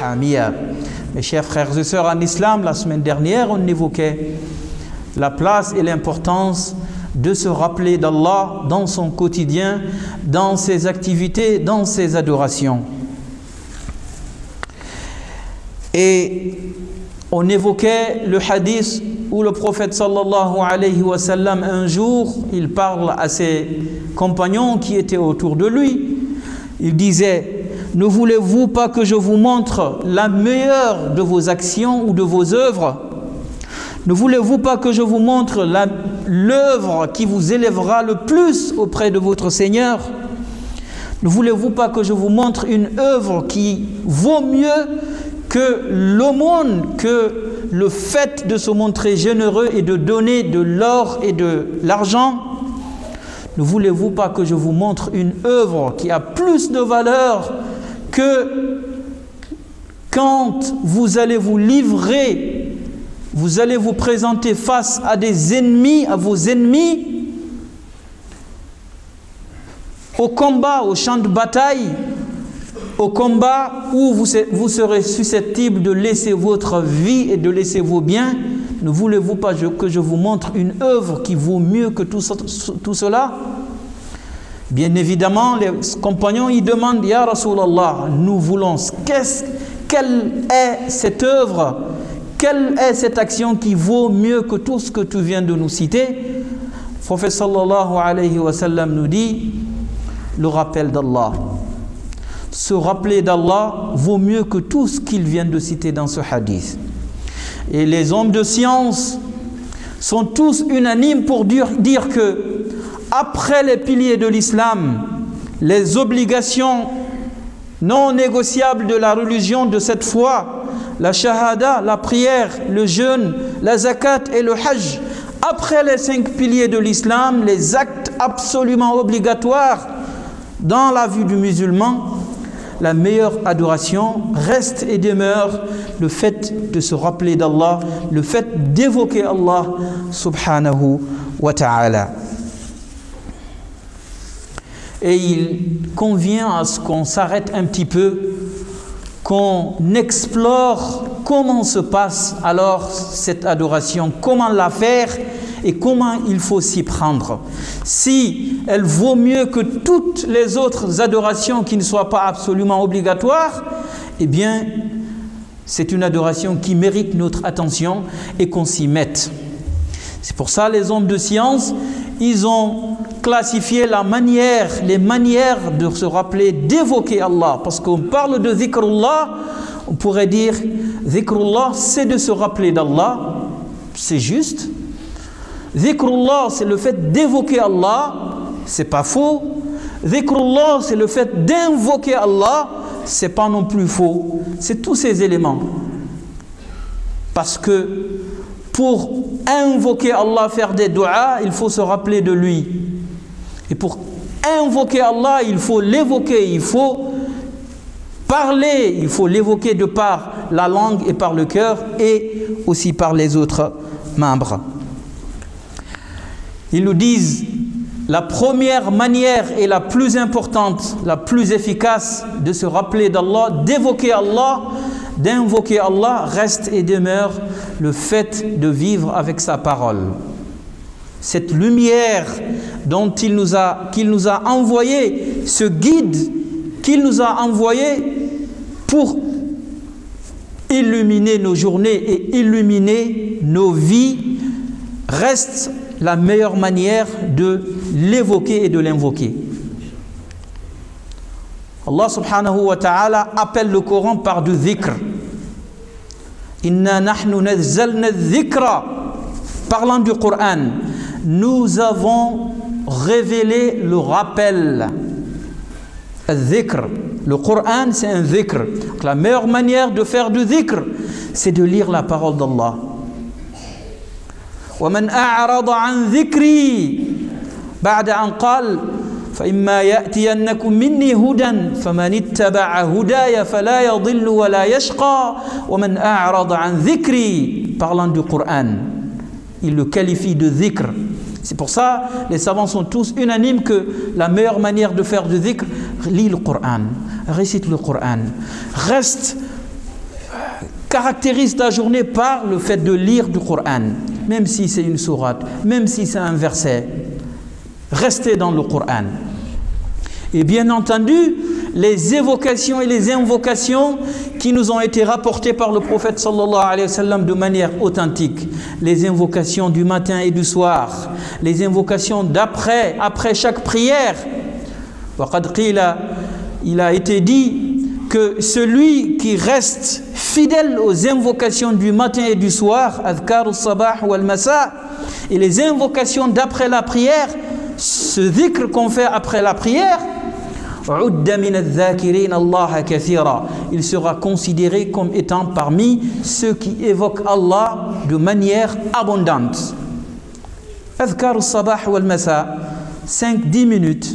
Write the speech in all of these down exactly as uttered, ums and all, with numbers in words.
ruhamiya. Mes chers frères et sœurs en islam, la semaine dernière, on évoquait la place et l'importance de se rappeler d'Allah dans son quotidien, dans ses activités, dans ses adorations. Et on évoquait le hadith où le prophète sallallahu alayhi wa sallam, un jour, il parle à ses compagnons qui étaient autour de lui. Il disait: ne voulez-vous pas que je vous montre la meilleure de vos actions ou de vos œuvres? Ne voulez-vous pas que je vous montre l'œuvre qui vous élèvera le plus auprès de votre Seigneur? Ne voulez-vous pas que je vous montre une œuvre qui vaut mieux que l'aumône, que le fait de se montrer généreux et de donner de l'or et de l'argent? Ne voulez-vous pas que je vous montre une œuvre qui a plus de valeur que quand vous allez vous livrer, vous allez vous présenter face à des ennemis, à vos ennemis, au combat, au champ de bataille, au combat où vous, vous serez susceptible de laisser votre vie et de laisser vos biens? Ne voulez-vous pas que je vous montre une œuvre qui vaut mieux que tout, tout cela? Bien évidemment, les compagnons ils demandent: Ya Rasulallah, nous voulons, qu'est-ce, quelle est cette œuvre? Quelle est cette action qui vaut mieux que tout ce que tu viens de nous citer? Le prophète sallallahu alayhi wa sallam nous dit: le rappel d'Allah. Se rappeler d'Allah vaut mieux que tout ce qu'il vient de citer dans ce hadith. Et les hommes de science sont tous unanimes pour dire, dire que après les piliers de l'islam, les obligations non négociables de la religion de cette foi, la shahada, la prière, le jeûne, la zakat et le hajj, après les cinq piliers de l'islam, les actes absolument obligatoires dans la vie du musulman, la meilleure adoration reste et demeure le fait de se rappeler d'Allah, le fait d'évoquer Allah subhanahu wa ta'ala. Et il convient à ce qu'on s'arrête un petit peu, qu'on explore comment se passe alors cette adoration, comment la faire et comment il faut s'y prendre. Si elle vaut mieux que toutes les autres adorations qui ne soient pas absolument obligatoires, eh bien, c'est une adoration qui mérite notre attention et qu'on s'y mette. C'est pour ça les hommes de science, ils ont classifié la manière, les manières de se rappeler, d'évoquer Allah. Parce qu'on parle de dhikrullah, on pourrait dire dhikrullah, c'est de se rappeler d'Allah, c'est juste. Dhikrullah, c'est le fait d'évoquer Allah, c'est pas faux. Dhikrullah, c'est le fait d'invoquer Allah, c'est pas non plus faux. C'est tous ces éléments. Parce que pour invoquer Allah, faire des du'as, il faut se rappeler de lui. Et pour invoquer Allah, il faut l'évoquer, il faut parler, il faut l'évoquer de par la langue et par le cœur et aussi par les autres membres. Ils nous disent, la première manière et la plus importante, la plus efficace de se rappeler d'Allah, d'évoquer Allah, d'invoquer Allah, reste et demeure le fait de vivre avec sa parole. Cette lumière dont il nous a, qu'il nous a envoyé, ce guide qu'il nous a envoyé pour illuminer nos journées et illuminer nos vies, reste la meilleure manière de l'évoquer et de l'invoquer. Allah subhanahu wa ta'ala appelle le Coran par du dhikr. Inna nahnu nazzalna dhikra. Parlant du Coran, nous avons révélé le rappel. Dhikr. Le Coran, c'est un dhikr. Donc, la meilleure manière de faire du dhikr, c'est de lire la parole d'Allah. وَمَنْ أَعْرَضَ عَنْ ذِكْرِي بَعْدَ أَنْ قَالَ فَإِمَّا يَأْتِيَنَّكُمْ مِنِّي هُدًى فَمَنِ اتَّبَعَ هُدَايَ فَلَا يَضِلُّ وَلَا يَشْقَى وَمَنْ أَعْرَضَ عَنْ ذِكْرِي. Parlant du Coran, il le qualifie de dhikr. C'est pour ça, les savants sont tous unanimes que la meilleure manière de faire du dhikr, lis le Coran, récite le Coran, reste caractérise ta journée par le fait de lire du Coran, même si c'est une sourate, même si c'est un verset. Restez dans le Coran. Et bien entendu, les évocations et les invocations qui nous ont été rapportées par le prophète sallallahu alayhi wa sallam de manière authentique. Les invocations du matin et du soir. Les invocations d'après, après chaque prière. Il a été dit que celui qui reste fidèle aux invocations du matin et du soir, adhkar al-sabah wal masa, et les invocations d'après la prière, ce dhikr qu'on fait après la prière, il sera considéré comme étant parmi ceux qui évoquent Allah de manière abondante. Adhkar al-sabah wal masa, cinq à dix minutes.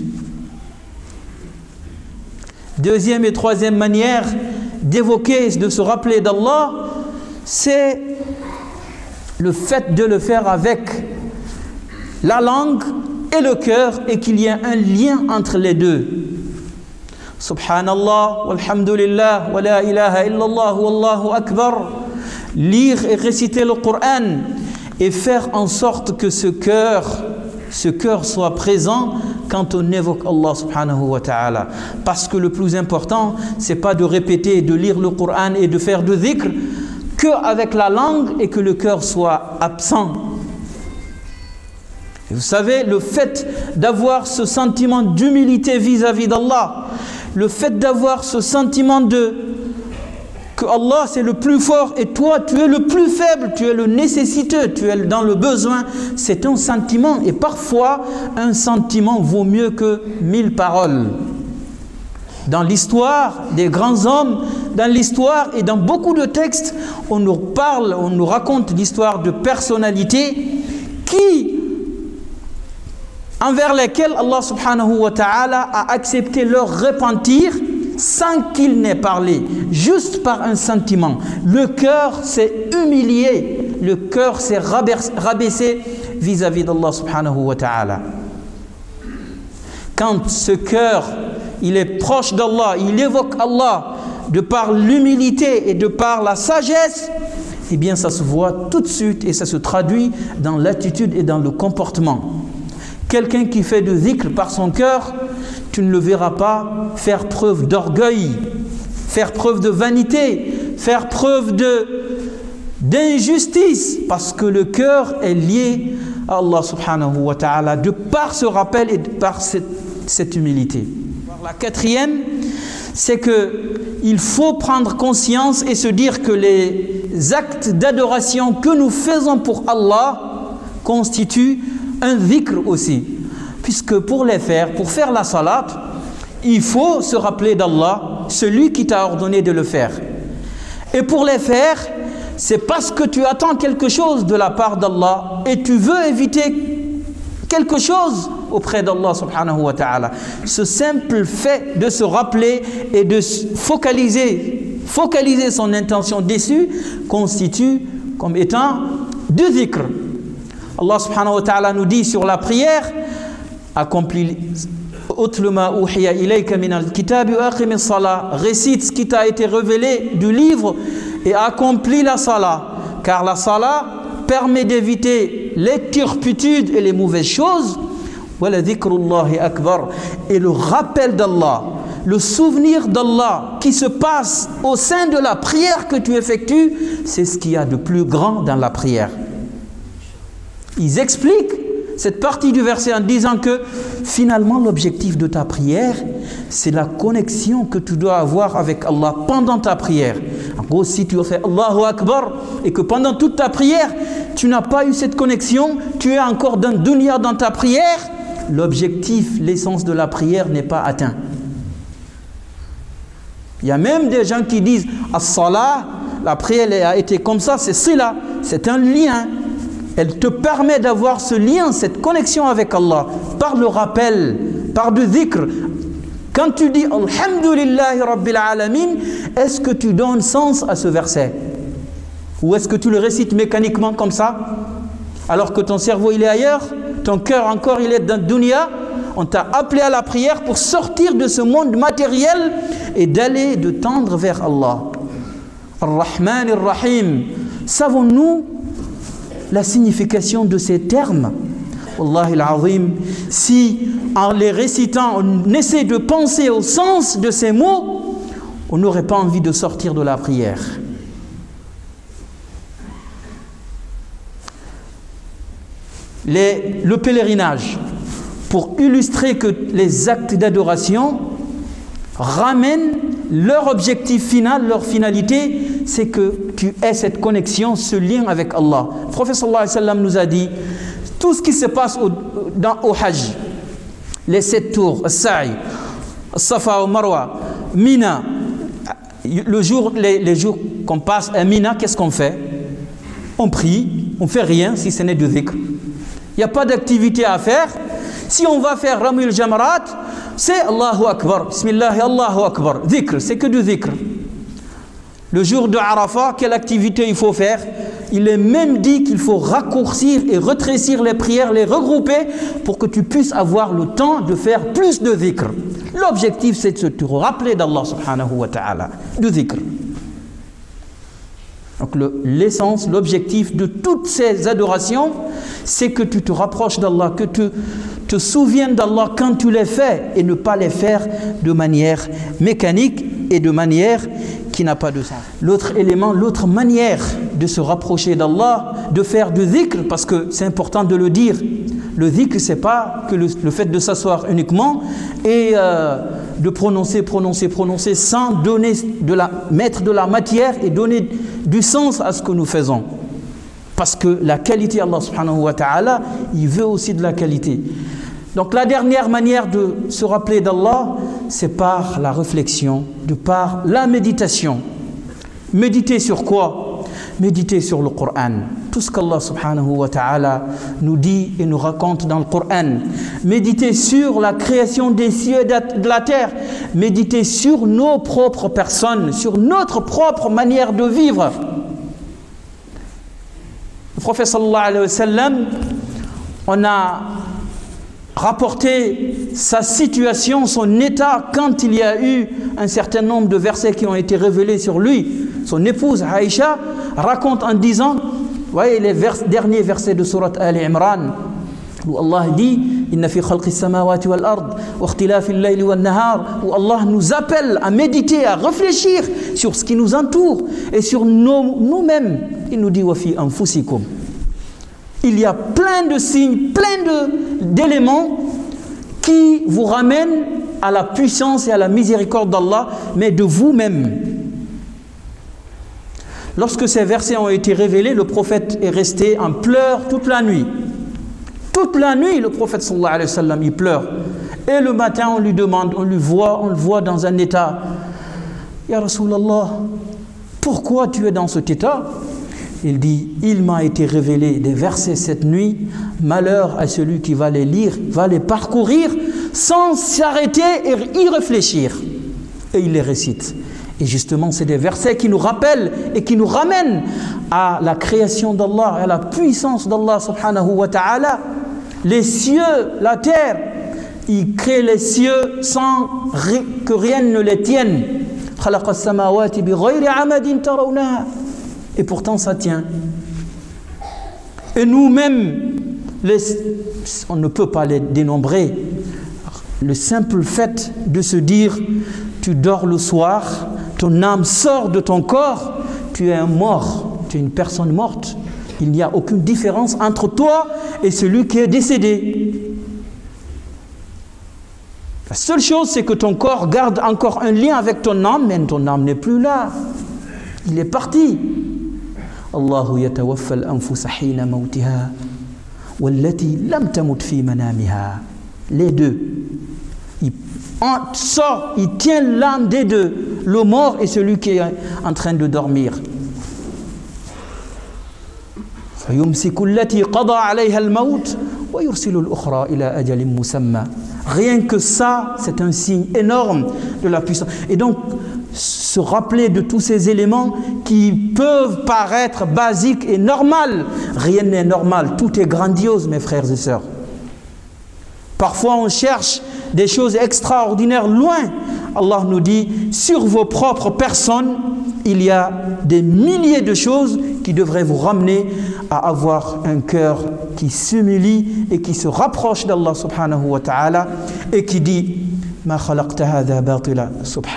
Deuxième et troisième manière d'évoquer, de se rappeler d'Allah, c'est le fait de le faire avec la langue et le cœur et qu'il y ait un lien entre les deux. Subhanallah, walhamdulillah, wa la ilaha illallah, wallahu akbar. Lire et réciter le Coran et faire en sorte que ce cœur, ce cœur soit présent quand on évoque Allah subhanahu wa ta'ala. Parce que le plus important, c'est pas de répéter, de lire le Coran et de faire de dhikr qu'avec la langue et que le cœur soit absent. Et vous savez, le fait d'avoir ce sentiment d'humilité vis-à-vis d'Allah, le fait d'avoir ce sentiment de que Allah c'est le plus fort et toi tu es le plus faible, tu es le nécessiteux, tu es dans le besoin, c'est un sentiment et parfois un sentiment vaut mieux que mille paroles. Dans l'histoire des grands hommes, dans l'histoire et dans beaucoup de textes, on nous parle, on nous raconte l'histoire de personnalités qui envers lesquels Allah subhanahu wa ta'ala a accepté leur repentir sans qu'il n'ait parlé, juste par un sentiment. Le cœur s'est humilié, le cœur s'est rabaissé vis-à-vis d'Allah subhanahu wa ta'ala. Quand ce cœur, il est proche d'Allah, il évoque Allah de par l'humilité et de par la sagesse, eh bien ça se voit tout de suite et ça se traduit dans l'attitude et dans le comportement. Quelqu'un qui fait de dhikr par son cœur, tu ne le verras pas faire preuve d'orgueil, faire preuve de vanité, faire preuve de d'injustice, parce que le cœur est lié à Allah subhanahu wa ta'ala de par ce rappel et de par cette, cette humilité. La quatrième, c'est que il faut prendre conscience et se dire que les actes d'adoration que nous faisons pour Allah constituent un dhikr aussi, puisque pour les faire, pour faire la salat, il faut se rappeler d'Allah, celui qui t'a ordonné de le faire. Et pour les faire, c'est parce que tu attends quelque chose de la part d'Allah et tu veux éviter quelque chose auprès d'Allah subhanahu wa ta'ala. Ce simple fait de se rappeler et de focaliser, focaliser son intention dessus constitue comme étant du dhikr. Allah subhanahu wa ta'ala nous dit sur la prière, accomplis, récite ce qui t'a été révélé du livre et accomplis la salat, car la salat permet d'éviter les turpitudes et les mauvaises choses. Et le rappel d'Allah, le souvenir d'Allah qui se passe au sein de la prière que tu effectues, c'est ce qu'il y a de plus grand dans la prière. Ils expliquent cette partie du verset en disant que finalement l'objectif de ta prière, c'est la connexion que tu dois avoir avec Allah pendant ta prière. En gros, si tu as fait Allahu Akbar et que pendant toute ta prière, tu n'as pas eu cette connexion, tu es encore dans dunya dans ta prière, l'objectif, l'essence de la prière n'est pas atteint. Il y a même des gens qui disent As-Salah, la prière a été comme ça, c'est sila, c'est un lien. Elle te permet d'avoir ce lien, cette connexion avec Allah, par le rappel, par du dhikr. Quand tu dis Alhamdulillahi Rabbil Alamin, est-ce que tu donnes sens à ce verset? Ou est-ce que tu le récites mécaniquement comme ça? Alors que ton cerveau il est ailleurs, ton cœur encore il est dans le dunya, on t'a appelé à la prière pour sortir de ce monde matériel et d'aller, de tendre vers Allah. Ar-Rahman Ar-Rahim. Savons-nous la signification de ces termes? Wallahi al-Azim, si en les récitant, on essaie de penser au sens de ces mots, on n'aurait pas envie de sortir de la prière. Les, le pèlerinage, pour illustrer que les actes d'adoration ramènent leur objectif final, leur finalité, c'est que tu aies cette connexion, ce lien avec Allah. Le prophète sallallahu alayhi wa sallam nous a dit, tout ce qui se passe au, dans, au Hajj, les sept tours, As-Sa'i, As-Safa au Marwa, Mina, le jour, les, les jours qu'on passe à Mina, qu'est-ce qu'on fait? On prie, on ne fait rien si ce n'est du dhikr. Il n'y a pas d'activité à faire. Si on va faire Ramil Jamarat, c'est Allahu Akbar, Bismillah, Allahu Akbar, dhikr, c'est que du dhikr. Le jour de Arafat, quelle activité il faut faire? Il est même dit qu'il faut raccourcir et retrécir les prières, les regrouper pour que tu puisses avoir le temps de faire plus de dhikr. L'objectif, c'est de te rappeler d'Allah subhanahu wa ta'ala, du dhikr. Donc l'essence, l'objectif de toutes ces adorations, c'est que tu te rapproches d'Allah, que tu te souviennes d'Allah quand tu les fais et ne pas les faire de manière mécanique et de manière qui n'a pas de sens. L'autre élément, l'autre manière de se rapprocher d'Allah, de faire du dhikr, parce que c'est important de le dire, le dhikr, c'est pas que le, le fait de s'asseoir uniquement et euh, de prononcer, prononcer, prononcer sans donner de la, mettre de la matière et donner du sens à ce que nous faisons. Parce que la qualité, Allah subhanahu wa ta'ala, il veut aussi de la qualité. Donc la dernière manière de se rappeler d'Allah, c'est par la réflexion, de par la méditation. Méditer sur quoi? Méditer sur le Coran. Tout ce qu'Allah subhanahu wa ta'ala nous dit et nous raconte dans le Coran. Méditer sur la création des cieux et de la terre. Méditer sur nos propres personnes, sur notre propre manière de vivre. Le prophète sallallahu alayhi wa sallam, on a rapporté sa situation, son état quand il y a eu un certain nombre de versets qui ont été révélés sur lui. Son épouse Aïcha raconte en disant, voyez les vers, derniers versets de sourate Ali Imran, où Allah dit Inna fi khalqi samawati wal ard wa ikhtilafi al-layli wan nahar, où Allah nous appelle à méditer, à réfléchir sur ce qui nous entoure et sur nos, nous-mêmes. Il nous dit wa fi anfusikum. Il y a plein de signes, plein d'éléments qui vous ramènent à la puissance et à la miséricorde d'Allah, mais de vous-même. Lorsque ces versets ont été révélés, le prophète est resté en pleurs toute la nuit. Toute la nuit, le prophète sallallahu alayhi wa sallam, il pleure. Et le matin, on lui demande, on lui voit, on le voit dans un état. Ya Rasulallah, pourquoi tu es dans cet état? Il dit, il m'a été révélé des versets cette nuit, malheur à celui qui va les lire, va les parcourir sans s'arrêter et y réfléchir. Et il les récite. Et justement, c'est des versets qui nous rappellent et qui nous ramènent à la création d'Allah, à la puissance d'Allah subhanahu wa ta'ala. Les cieux, la terre, il crée les cieux sans que rien ne les tienne. Et pourtant ça tient. Et nous-mêmes, on ne peut pas les dénombrer. Le simple fait de se dire, tu dors le soir, ton âme sort de ton corps, tu es un mort, tu es une personne morte. Il n'y a aucune différence entre toi et celui qui est décédé. La seule chose, c'est que ton corps garde encore un lien avec ton âme, mais ton âme n'est plus là. Il est parti. Allahu yatawaffa al-anfusa hina mawtiha wallati lam tamut fi manamiha. Les deux. Il sort, il tient l'âme des deux, le mort et celui qui est en train de dormir. فيمسك التي قضى عليها الموت ويرسل الأخرى إلى أجل مسمى. Rien que ça, c'est un signe énorme de la puissance. Et donc, se rappeler de tous ces éléments qui peuvent paraître basiques et normales. Rien n'est normal, tout est grandiose, mes frères et sœurs. Parfois, on cherche des choses extraordinaires loin. Allah nous dit, sur vos propres personnes, il y a des milliers de choses qui devraient vous ramener à avoir un cœur qui s'humilie et qui se rapproche d'Allah subhanahu wa ta'ala et qui dit « Ma khalaqta hadha batila subhanaka »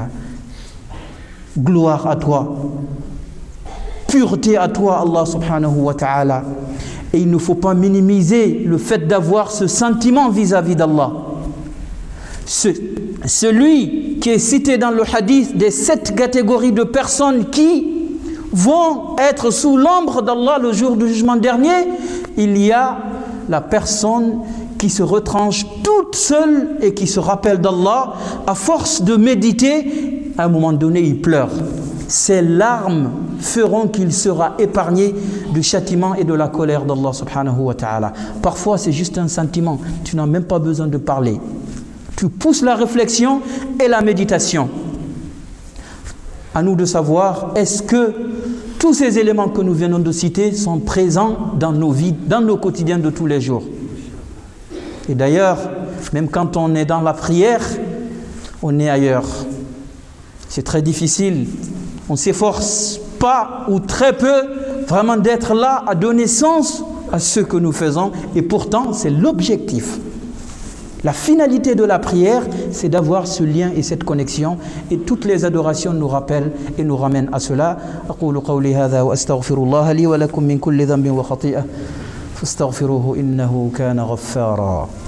Gloire à toi, pureté à toi Allah subhanahu wa ta'ala. Et il ne faut pas minimiser le fait d'avoir ce sentiment vis-à-vis d'Allah. Ce, celui qui est cité dans le hadith des sept catégories de personnes qui vont être sous l'ombre d'Allah le jour du jugement dernier, il y a la personne qui se retranche toute seule et qui se rappelle d'Allah. À force de méditer, à un moment donné, il pleure. Ses larmes feront qu'il sera épargné du châtiment et de la colère d'Allah subhanahu wa ta'ala. Parfois, c'est juste un sentiment. Tu n'as même pas besoin de parler. Tu pousses la réflexion et la méditation. À nous de savoir, est-ce que tous ces éléments que nous venons de citer sont présents dans nos vies, dans nos quotidiens de tous les jours. Et d'ailleurs, même quand on est dans la prière, on est ailleurs. C'est très difficile. On ne s'efforce pas ou très peu vraiment d'être là à donner sens à ce que nous faisons. Et pourtant, c'est l'objectif. La finalité de la prière, c'est d'avoir ce lien et cette connexion. Et toutes les adorations nous rappellent et nous ramènent à cela. أقول قولي هذا وأستغفر الله لي ولكم من كل ذنب وخطيئة فاستغفروه إنه كان غفارا.